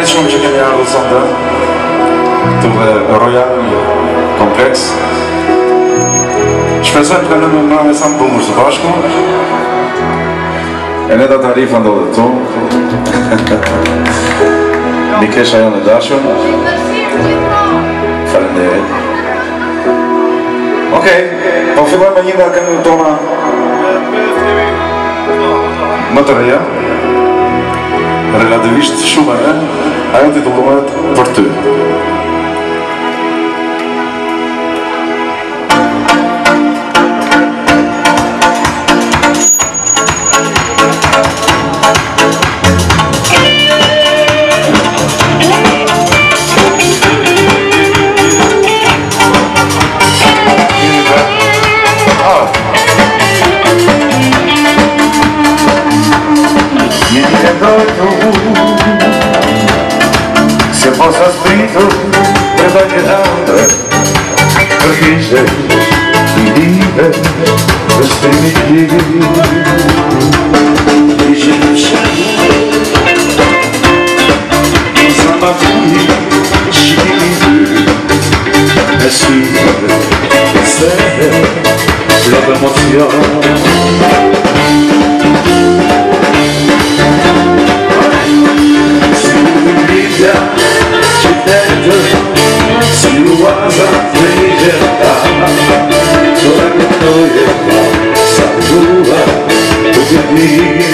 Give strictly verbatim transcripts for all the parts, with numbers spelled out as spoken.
Faleminderit shumë që keni ardhur sonte këtu në Royal Complex. Shpresoj të kalojmë një marrëdhënie sa më bukur së bashku. E ne ta tarifa ndodhet këtu. Mikesha jonë e dashur. Faleminderit. Okej, po fillojmë me një nga këngët tona më të reja. Relativisht shumë e, ajo titullohet Për ty. Se possa spirito per bagliare per fisse di vive per strimiti dice il cielo non sa più scimmi e si e se l'emozione si uasa libertà sola che noi sa tua tu che vivi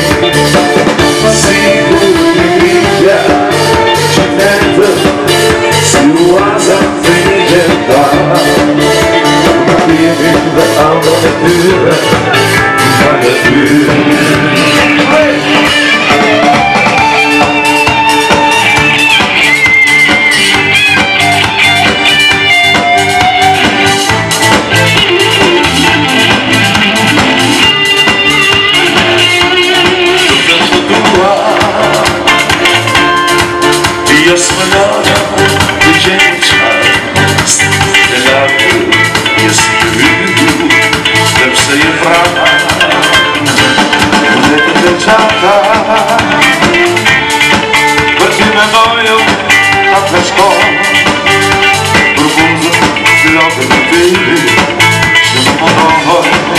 si brilla ci tento si uasa libertà ma vivi da alto e pure ma da pure io smanata di gente dell'altro io spirito del sei brava non è proteggiata perché me voglio a pescare profuso l'occhio di te se non voglio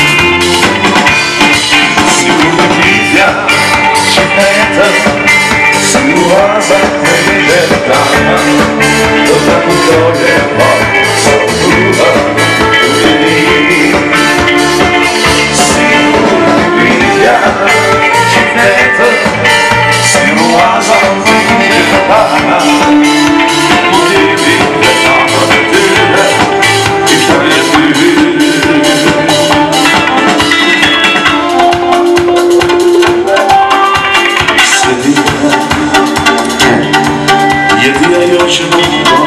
si urmiglia ci penta si uasa libertà, tutta custodia e poi saltura, tu vivi, si brilla, ci vedo, si uasa libertà, tu vivi, le tante di te, ti fai e Jedina još jedno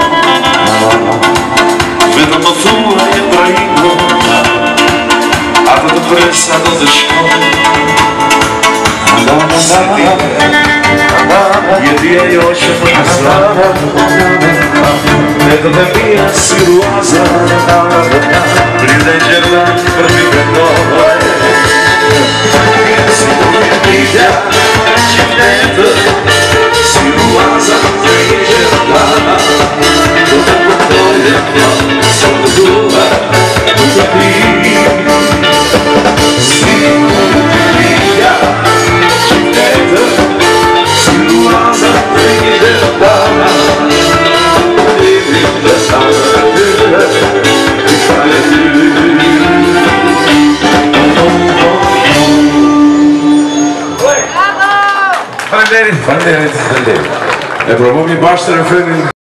vedamo tua je praino a da te presa do deško jedina još jedno vedome mia si ruasa prileđena prvi vedove si brilla ci vedo si ruasa libertà tutta custodia sono tua tutta qui si brilla ci vedo si ruasa libertà devi lasciare ti fai Faleminderit, faleminderit, faleminderit. E provojmë bashkë të refrenin